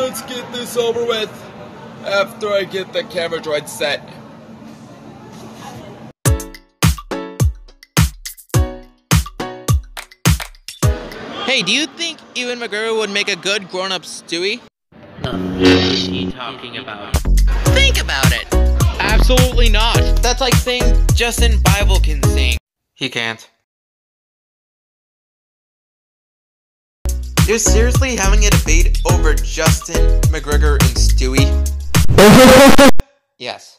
let's get this over with after I get the camera droid set. Hey, do you think Ewan McGregor would make a good grown-up Stewie? The fuck is he talking about? Think about it! Absolutely not! That's like saying Justin Bible can sing. He can't. You're seriously having a debate over Justin McGregor and Stewie? Yes.